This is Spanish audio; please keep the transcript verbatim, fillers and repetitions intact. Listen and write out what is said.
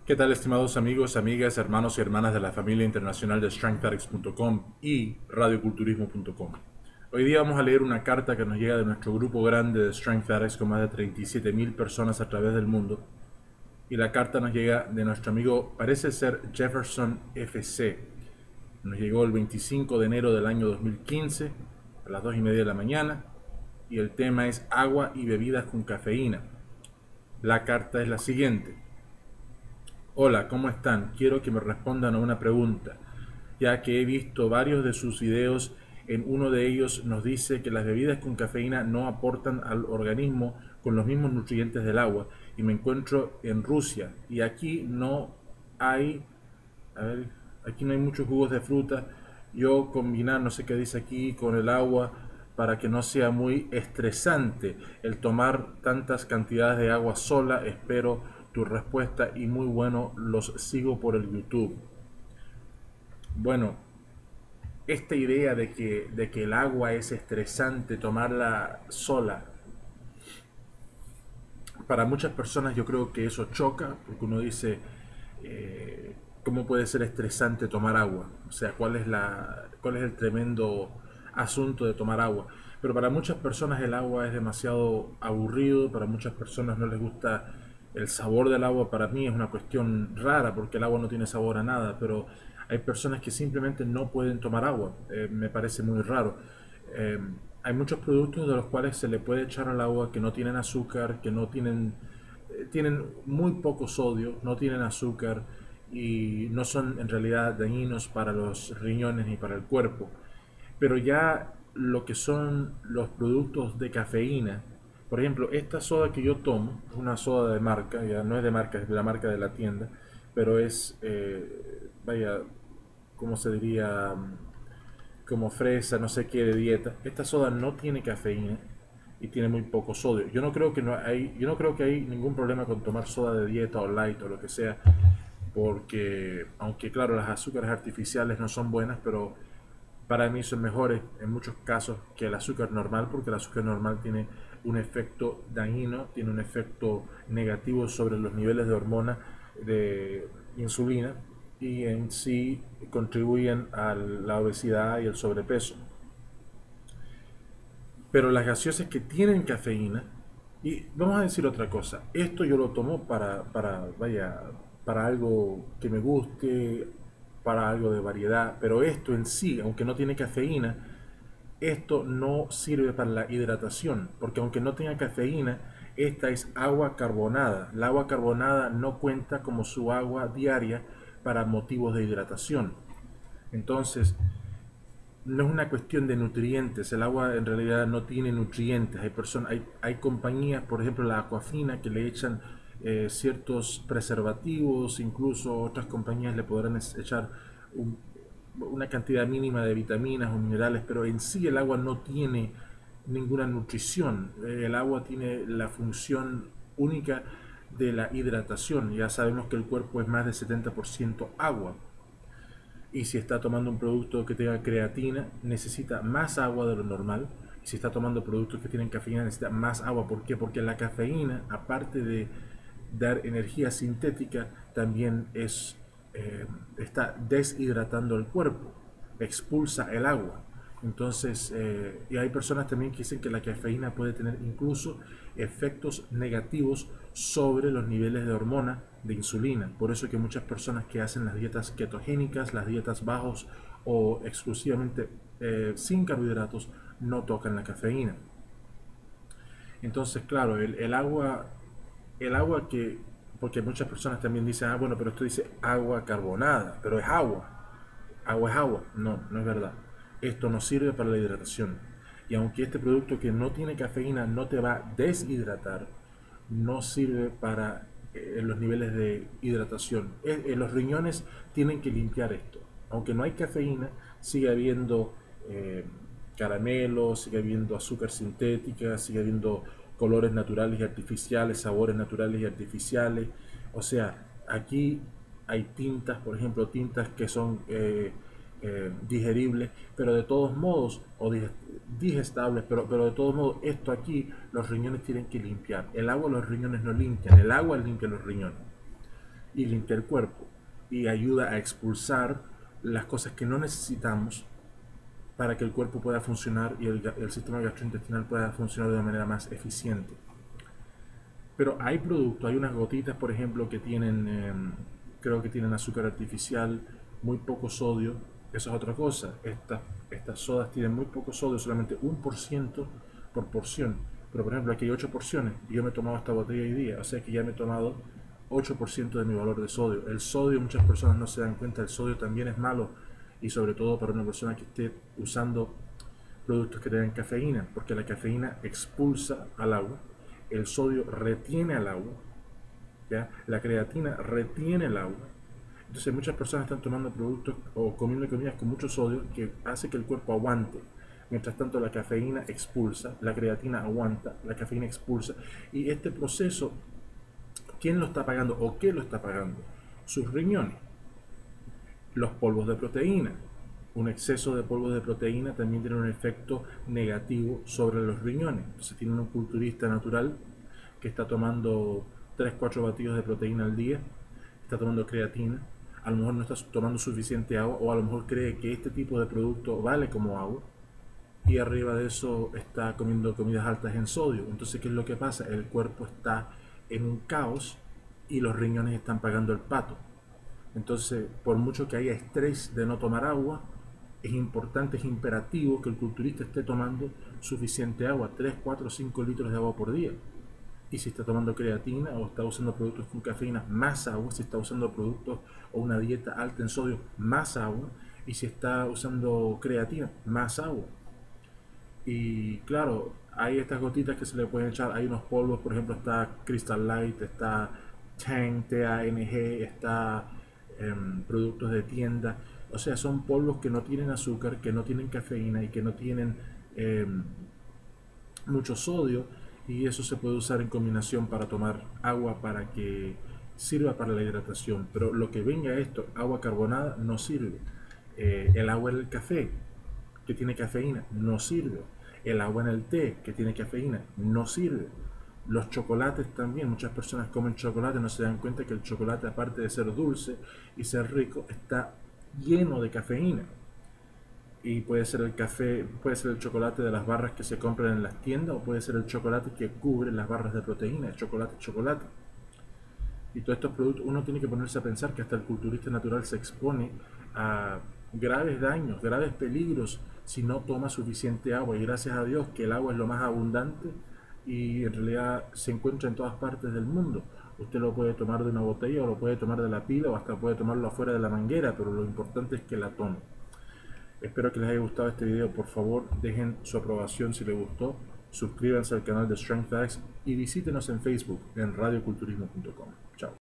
¿Qué tal, estimados amigos, amigas, hermanos y hermanas de la familia internacional de strength addicts punto com y radioculturismo punto com? Hoy día vamos a leer una carta que nos llega de nuestro grupo grande de Strength Addicts con más de treinta y siete mil personas a través del mundo. Y la carta nos llega de nuestro amigo, parece ser Jefferson F C. Nos llegó el veinticinco de enero del año dos mil quince a las dos y media de la mañana y el tema es agua y bebidas con cafeína. La carta es la siguiente. Hola, ¿cómo están? Quiero que me respondan a una pregunta, ya que he visto varios de sus videos. En uno de ellos nos dice que las bebidas con cafeína no aportan al organismo con los mismos nutrientes del agua, y me encuentro en Rusia y aquí no hay, a ver, aquí no hay muchos jugos de fruta. Yo combinar, no sé qué dice aquí, con el agua para que no sea muy estresante el tomar tantas cantidades de agua sola. Espero tu respuesta y muy bueno, los sigo por el YouTube. Bueno, esta idea de que, de que el agua es estresante tomarla sola, para muchas personas yo creo que eso choca, porque uno dice, eh, ¿cómo puede ser estresante tomar agua? O sea, ¿cuál es, la, ¿cuál es el tremendo asunto de tomar agua? Pero para muchas personas el agua es demasiado aburrido, para muchas personas no les gusta el sabor del agua. Para mí es una cuestión rara porque el agua no tiene sabor a nada, pero hay personas que simplemente no pueden tomar agua. Eh, me parece muy raro. Eh, Hay muchos productos de los cuales se le puede echar al agua que no tienen azúcar, que no tienen, eh, tienen muy poco sodio, no tienen azúcar y no son en realidad dañinos para los riñones ni para el cuerpo. Pero ya lo que son los productos de cafeína, por ejemplo, esta soda que yo tomo, es una soda de marca, ya no es de marca, es de la marca de la tienda, pero es, eh, vaya, ¿cómo se diría? Como fresa, no sé qué, de dieta. Esta soda no tiene cafeína y tiene muy poco sodio. Yo no creo que no hay, yo no creo que hay ningún problema con tomar soda de dieta o light o lo que sea, porque aunque claro, las azúcares artificiales no son buenas, pero para mí son mejores en muchos casos que el azúcar normal, porque el azúcar normal tiene un efecto dañino, tiene un efecto negativo sobre los niveles de hormona de insulina y en sí contribuyen a la obesidad y el sobrepeso. Pero las gaseosas que tienen cafeína, y vamos a decir otra cosa, esto yo lo tomo para, para, vaya, para algo que me guste, para algo de variedad, pero esto en sí, aunque no tiene cafeína, esto no sirve para la hidratación, porque aunque no tenga cafeína, esta es agua carbonada. La agua carbonada no cuenta como su agua diaria para motivos de hidratación. Entonces, no es una cuestión de nutrientes. El agua en realidad no tiene nutrientes. Hay personas, hay, hay compañías, por ejemplo la Aquafina, que le echan eh, ciertos preservativos. Incluso otras compañías le podrán echar un, una cantidad mínima de vitaminas o minerales, pero en sí el agua no tiene ninguna nutrición. El agua tiene la función única de la hidratación. Ya sabemos que el cuerpo es más de setenta por ciento agua. Y si está tomando un producto que tenga creatina, necesita más agua de lo normal. Y si está tomando productos que tienen cafeína, necesita más agua. ¿Por qué? Porque la cafeína, aparte de dar energía sintética, también es, eh, está deshidratando el cuerpo, expulsa el agua. Entonces, eh, y hay personas también que dicen que la cafeína puede tener incluso efectos negativos sobre los niveles de hormona de insulina. Por eso que muchas personas que hacen las dietas ketogénicas, las dietas bajos o exclusivamente eh, sin carbohidratos, no tocan la cafeína. Entonces, claro, el, el agua, el agua que, porque muchas personas también dicen, ah, bueno, pero esto dice agua carbonada, pero es agua. Agua es agua. No, no es verdad. Esto no sirve para la hidratación. Y aunque este producto que no tiene cafeína no te va a deshidratar, no sirve para eh, los niveles de hidratación. Eh, eh, los riñones tienen que limpiar esto. Aunque no hay cafeína, sigue habiendo eh, caramelo, sigue habiendo azúcar sintética, sigue habiendo colores naturales y artificiales, sabores naturales y artificiales. O sea, aquí hay tintas, por ejemplo, tintas que son eh, eh, digeribles, pero de todos modos, o digestables, pero, pero de todos modos, esto aquí los riñones tienen que limpiar. El agua los riñones no limpian, el agua limpia los riñones. y limpia el cuerpo y ayuda a expulsar las cosas que no necesitamos para que el cuerpo pueda funcionar y el, el sistema gastrointestinal pueda funcionar de una manera más eficiente. Pero hay productos, hay unas gotitas, por ejemplo, que tienen, eh, creo que tienen azúcar artificial, muy poco sodio. Eso es otra cosa. Estas, estas sodas tienen muy poco sodio, solamente un por ciento por porción. Pero, por ejemplo, aquí hay ocho porciones y yo me he tomado esta botella hoy día. O sea que ya me he tomado ocho por ciento de mi valor de sodio. El sodio, muchas personas no se dan cuenta, el sodio también es malo. Y sobre todo para una persona que esté usando productos que tengan cafeína, porque la cafeína expulsa al agua, el sodio retiene al agua, ¿ya? La creatina retiene el agua. Entonces muchas personas están tomando productos o comiendo comidas con mucho sodio que hace que el cuerpo aguante. Mientras tanto la cafeína expulsa, la creatina aguanta, la cafeína expulsa. Y este proceso, ¿quién lo está pagando o qué lo está pagando? Sus riñones. Los polvos de proteína. Un exceso de polvos de proteína también tiene un efecto negativo sobre los riñones. Entonces tiene un culturista natural que está tomando tres cuatro batidos de proteína al día, está tomando creatina, a lo mejor no está tomando suficiente agua o a lo mejor cree que este tipo de producto vale como agua y arriba de eso está comiendo comidas altas en sodio. Entonces, ¿qué es lo que pasa? El cuerpo está en un caos y los riñones están pagando el pato. Entonces, por mucho que haya estrés de no tomar agua, es importante, es imperativo que el culturista esté tomando suficiente agua, tres, cuatro, cinco litros de agua por día. Y si está tomando creatina o está usando productos con cafeína, más agua. Si está usando productos o una dieta alta en sodio, más agua. Y si está usando creatina, más agua. Y claro, hay estas gotitas que se le pueden echar, hay unos polvos, por ejemplo, está Crystal Light, está Tang, T A N G, está em, productos de tienda. O sea, son polvos que no tienen azúcar, que no tienen cafeína y que no tienen em, mucho sodio. Y eso se puede usar en combinación para tomar agua para que sirva para la hidratación. Pero lo que venga esto, agua carbonada, no sirve. Eh, el agua en el café, que tiene cafeína, no sirve. El agua en el té, que tiene cafeína, no sirve. Los chocolates también, muchas personas comen chocolate, no se dan cuenta que el chocolate, aparte de ser dulce y ser rico, está lleno de cafeína. Y puede ser el café, puede ser el chocolate de las barras que se compran en las tiendas o puede ser el chocolate que cubre las barras de proteína, el chocolate, chocolate. Y todos estos productos, uno tiene que ponerse a pensar que hasta el culturista natural se expone a graves daños, graves peligros si no toma suficiente agua. Y gracias a Dios que el agua es lo más abundante y en realidad se encuentra en todas partes del mundo. Usted lo puede tomar de una botella o lo puede tomar de la pila o hasta puede tomarlo afuera de la manguera, pero lo importante es que la tome. Espero que les haya gustado este video. Por favor, dejen su aprobación si les gustó, suscríbanse al canal de Strength Facts y visítenos en Facebook en radio culturismo punto com. Chao.